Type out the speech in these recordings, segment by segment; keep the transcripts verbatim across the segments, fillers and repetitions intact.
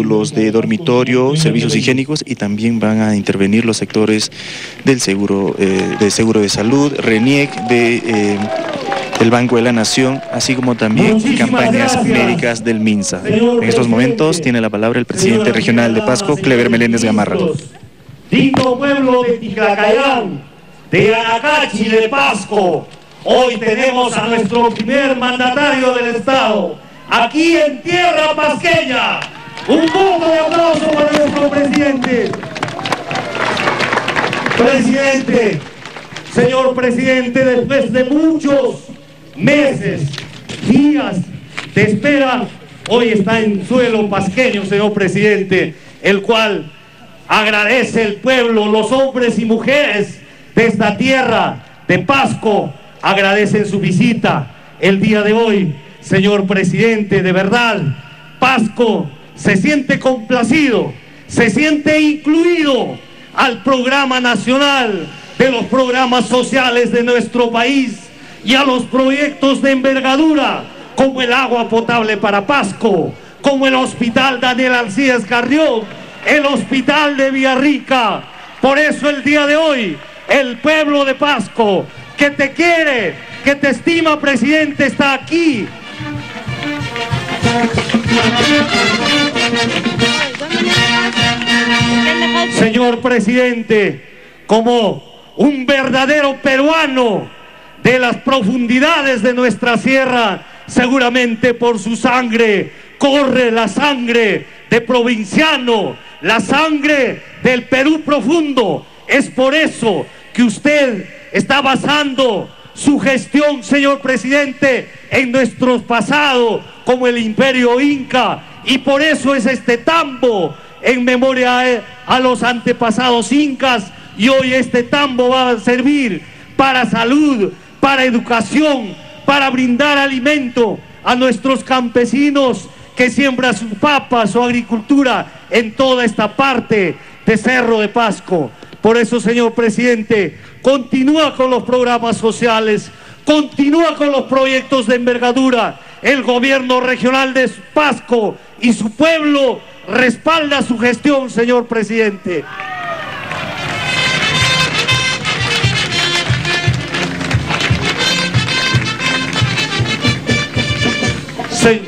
artículos de dormitorio, servicios higiénicos, y también van a intervenir los sectores del seguro, eh, de seguro de salud, RENIEC, de, eh, del Banco de la Nación, así como también Muchísimas campañas gracias, médicas del MINSA. señor En estos momentos presidente, tiene la palabra el presidente regional de Pasco, Cleber Meléndez Gamarra. Digno pueblo de Ticlacayán, de Anacachi, de Pasco, hoy tenemos a nuestro primer mandatario del Estado, aquí en tierra pasqueña. Un voto de aplauso para nuestro presidente. Presidente, señor presidente, después de muchos meses, días de espera, hoy está en suelo pasqueño, señor presidente, el cual agradece el pueblo, los hombres y mujeres de esta tierra de Pasco, agradecen su visita el día de hoy. Señor presidente, de verdad, Pasco se siente complacido, se siente incluido al programa nacional de los programas sociales de nuestro país y a los proyectos de envergadura como el agua potable para Pasco, como el Hospital Daniel Alcides Carrión, el Hospital de Villarrica. Por eso el día de hoy, el pueblo de Pasco, que te quiere, que te estima, presidente, está aquí. Señor presidente, como un verdadero peruano de las profundidades de nuestra sierra, seguramente por su sangre corre la sangre de provinciano, la sangre del Perú profundo. Es por eso que usted está basando su gestión, señor presidente, en nuestro pasado como el Imperio Inca, y por eso es este tambo en memoria a los antepasados incas, y hoy este tambo va a servir para salud, para educación, para brindar alimento a nuestros campesinos que siembran sus papas, su agricultura en toda esta parte de Cerro de Pasco. Por eso, señor presidente, continúa con los programas sociales, continúa con los proyectos de envergadura. El gobierno regional de Pasco y su pueblo respalda su gestión, señor presidente. Sí.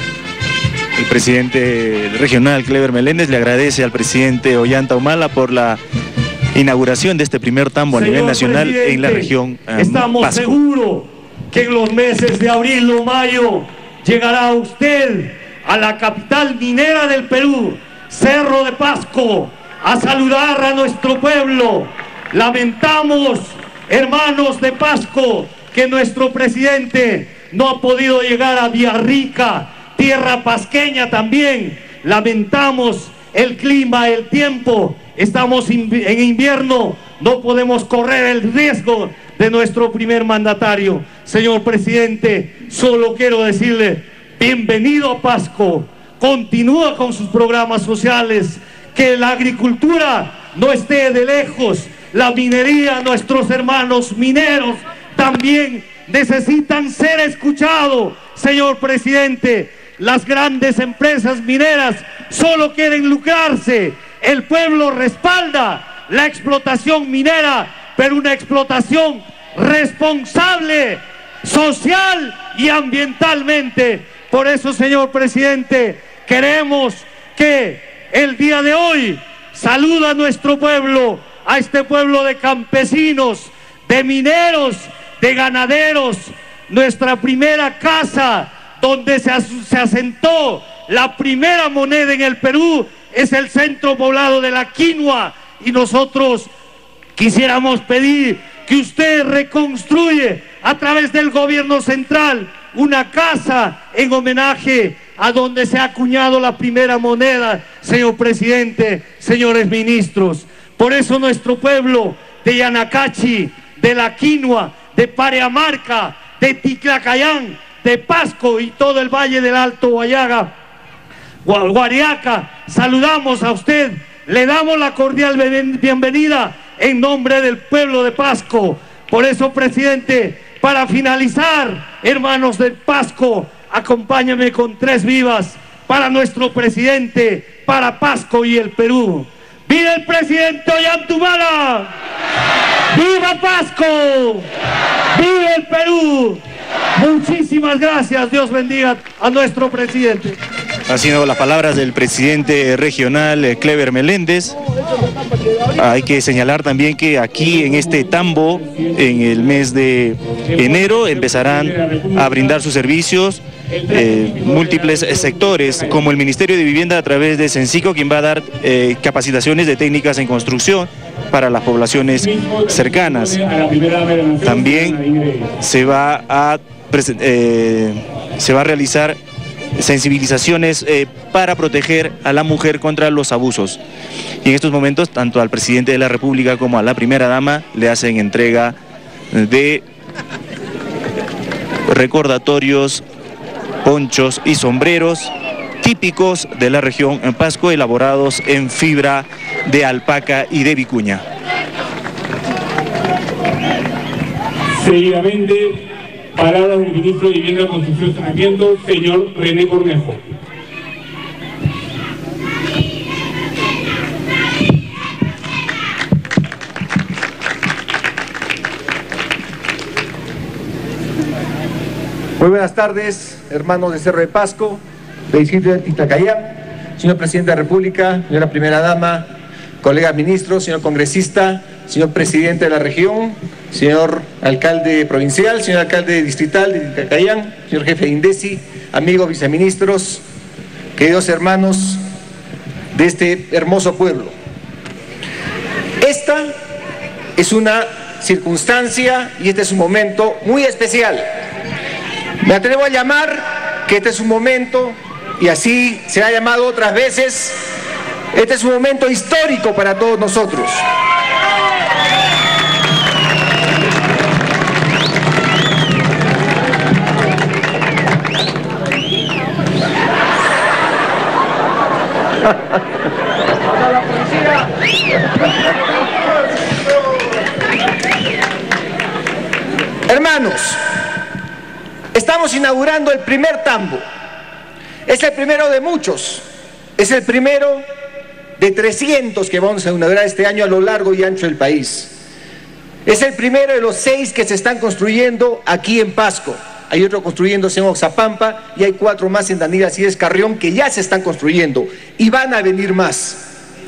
El presidente regional, Cleber Meléndez, le agradece al presidente Ollanta Humala por la inauguración de este primer tambo a Señor nivel nacional en la región um, Estamos Pasco. seguros que en los meses de abril o mayo llegará usted a la capital minera del Perú, Cerro de Pasco, a saludar a nuestro pueblo. Lamentamos, hermanos de Pasco, que nuestro presidente no ha podido llegar a Villarrica, tierra pasqueña también. Lamentamos el clima, el tiempo. Estamos en invierno, no podemos correr el riesgo de nuestro primer mandatario. Señor presidente, solo quiero decirle, bienvenido a Pasco, continúa con sus programas sociales, que la agricultura no esté de lejos, la minería, nuestros hermanos mineros también necesitan ser escuchados. Señor presidente, las grandes empresas mineras solo quieren lucrarse. El pueblo respalda la explotación minera, pero una explotación responsable, social y ambientalmente. Por eso, señor presidente, queremos que el día de hoy saluda a nuestro pueblo, a este pueblo de campesinos, de mineros, de ganaderos, nuestra primera casa donde se, as se asentó la primera moneda en el Perú es el centro poblado de La Quinua, y nosotros quisiéramos pedir que usted reconstruye a través del gobierno central una casa en homenaje a donde se ha acuñado la primera moneda, señor presidente, señores ministros. Por eso nuestro pueblo de Yanacachi, de La Quinua, de Pareamarca, de Ticlacayán, de Pasco y todo el Valle del Alto Guayaga, Guariaca, saludamos a usted, le damos la cordial bienvenida en nombre del pueblo de Pasco. Por eso, presidente, para finalizar, hermanos del Pasco, acompáñame con tres vivas para nuestro presidente, para Pasco y el Perú. ¡Viva el presidente Ollantaytamala! ¡Viva Pasco! ¡Viva el Perú! Muchísimas gracias, Dios bendiga a nuestro presidente. Han sido las palabras del presidente regional Clever Meléndez. Hay que señalar también que aquí en este tambo, en el mes de enero, empezarán a brindar sus servicios eh, múltiples sectores, como el Ministerio de Vivienda a través de Sensico, quien va a dar eh, capacitaciones de técnicas en construcción para las poblaciones cercanas. También se va a, eh, se va a realizar sensibilizaciones eh, para proteger a la mujer contra los abusos. Y en estos momentos, tanto al presidente de la República como a la primera dama le hacen entrega de recordatorios, ponchos y sombreros típicos de la región en Pasco, elaborados en fibra de alpaca y de vicuña. Seguidamente, palabras del ministro de Vivienda, Construcción y Saneamiento, señor René Cornejo. Muy buenas tardes, hermanos de Cerro de Pasco, de distrito de Titacayán, señor presidente de la República, señora primera dama, colegas ministros, señor congresista, señor presidente de la región, señor alcalde provincial, señor alcalde distrital de Titacayán, señor jefe de INDECI, amigos viceministros, queridos hermanos de este hermoso pueblo. Esta es una circunstancia y este es un momento muy especial. Me atrevo a llamar que este es un momento, y así se ha llamado otras veces, este es un momento histórico para todos nosotros. Hermanos, estamos inaugurando el primer tambo. Es el primero de muchos. Es el primero de trescientos que vamos a inaugurar este año a lo largo y ancho del país. Es el primero de los seis que se están construyendo aquí en Pasco. Hay otro construyéndose en Oxapampa y hay cuatro más en Daniel Alcides Carrión que ya se están construyendo y van a venir más.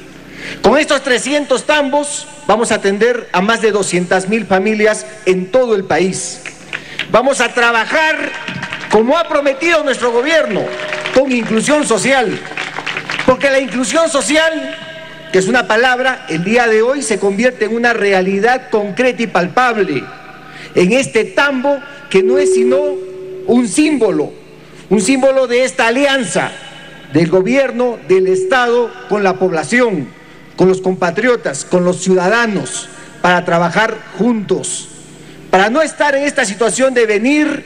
Con estos trescientos tambos vamos a atender a más de doscientas mil familias en todo el país. Vamos a trabajar como ha prometido nuestro gobierno, con inclusión social, porque la inclusión social, que es una palabra, el día de hoy se convierte en una realidad concreta y palpable en este tambo que no es sino un símbolo, un símbolo de esta alianza del gobierno, del Estado con la población, con los compatriotas, con los ciudadanos, para trabajar juntos, para no estar en esta situación de venir,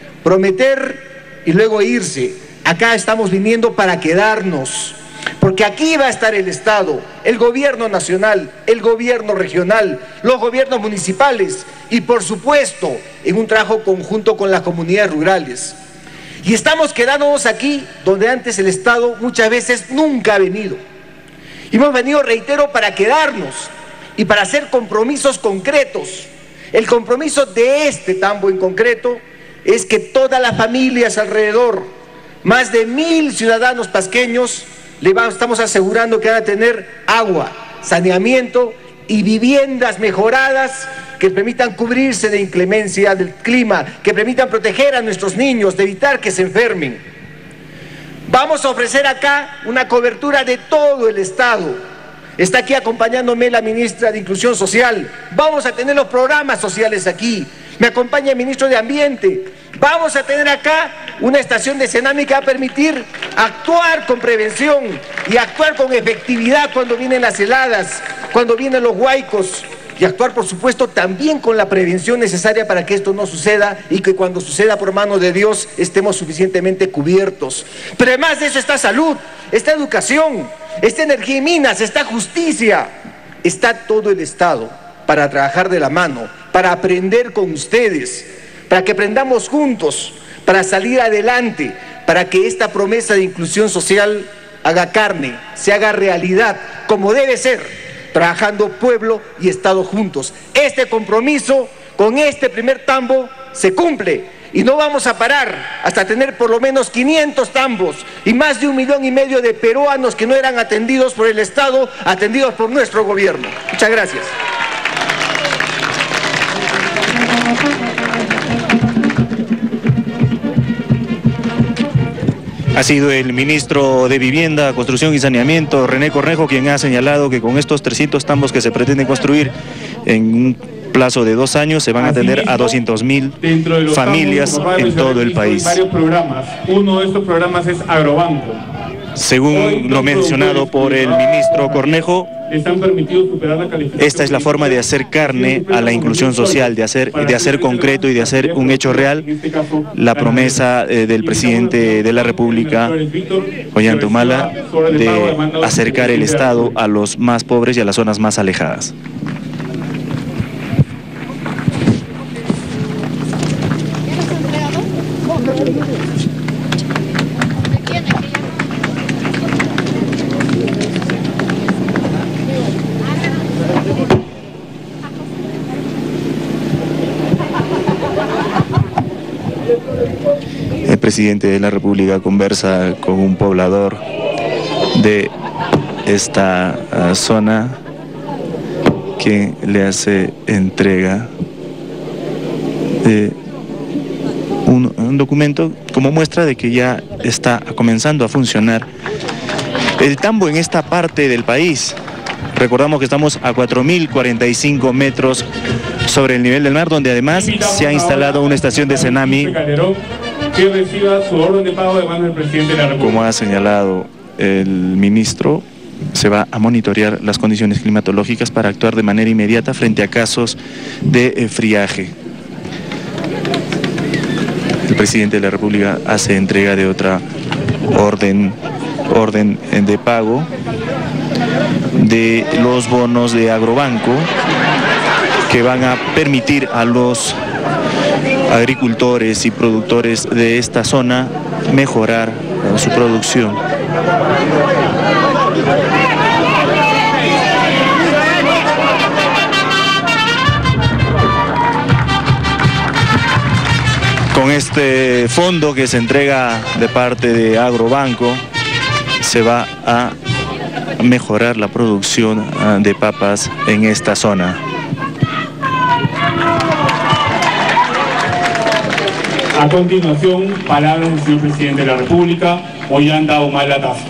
prometer y luego irse. Acá estamos viniendo para quedarnos, porque aquí va a estar el Estado, el gobierno nacional, el gobierno regional, los gobiernos municipales y por supuesto en un trabajo conjunto con las comunidades rurales. Y estamos quedándonos aquí donde antes el Estado muchas veces nunca ha venido. Y hemos venido, reitero, para quedarnos y para hacer compromisos concretos. El compromiso de este tambo en concreto es que todas las familias alrededor, más de mil ciudadanos pasqueños, le vamos, estamos asegurando que van a tener agua, saneamiento y viviendas mejoradas que permitan cubrirse de inclemencia del clima, que permitan proteger a nuestros niños, de evitar que se enfermen. Vamos a ofrecer acá una cobertura de todo el Estado. Está aquí acompañándome la ministra de Inclusión Social. Vamos a tener los programas sociales aquí. Me acompaña el ministro de Ambiente. Vamos a tener acá una estación de Senami que va a permitir actuar con prevención y actuar con efectividad cuando vienen las heladas, cuando vienen los huaicos, y actuar, por supuesto, también con la prevención necesaria para que esto no suceda y que cuando suceda por mano de Dios estemos suficientemente cubiertos. Pero además de eso está salud, está educación, está energía y minas, está justicia, está todo el Estado para trabajar de la mano, para aprender con ustedes, para que aprendamos juntos, para salir adelante, para que esta promesa de inclusión social haga carne, se haga realidad, como debe ser, trabajando pueblo y Estado juntos. Este compromiso con este primer tambo se cumple y no vamos a parar hasta tener por lo menos quinientos tambos y más de un millón y medio de peruanos que no eran atendidos por el Estado, atendidos por nuestro gobierno. Muchas gracias. Ha sido el ministro de Vivienda, Construcción y Saneamiento, René Cornejo, quien ha señalado que con estos trescientos tambos que se pretenden construir en un plazo de dos años se van a atender a doscientos mil familias en todo el país. Varios programas. Uno de estos programas es Agrobanco. Según lo mencionado por el ministro Cornejo, esta es la forma de hacer carne a la inclusión social, de hacer, de hacer concreto y de hacer un hecho real la promesa eh, del presidente de la República, Ollanta Humala, de acercar el Estado a los más pobres y a las zonas más alejadas. El presidente de la República conversa con un poblador de esta uh, zona que le hace entrega de un, un documento como muestra de que ya está comenzando a funcionar el tambo en esta parte del país. Recordamos que estamos a cuatro mil cuarenta y cinco metros sobre el nivel del mar, donde además se ha instalado una estación de Senami, que reciba su orden de pago de manos del presidente de la República. Como ha señalado el ministro, se va a monitorear las condiciones climatológicas para actuar de manera inmediata frente a casos de eh, friaje. El presidente de la República hace entrega de otra orden, orden de pago de los bonos de Agrobanco que van a permitir a los agricultores y productores de esta zona mejorar uh, su producción. Con este fondo que se entrega de parte de Agrobanco, se va a mejorar la producción uh, de papas en esta zona. A continuación, palabras del señor presidente de la República, Ollanta Humala Tazo.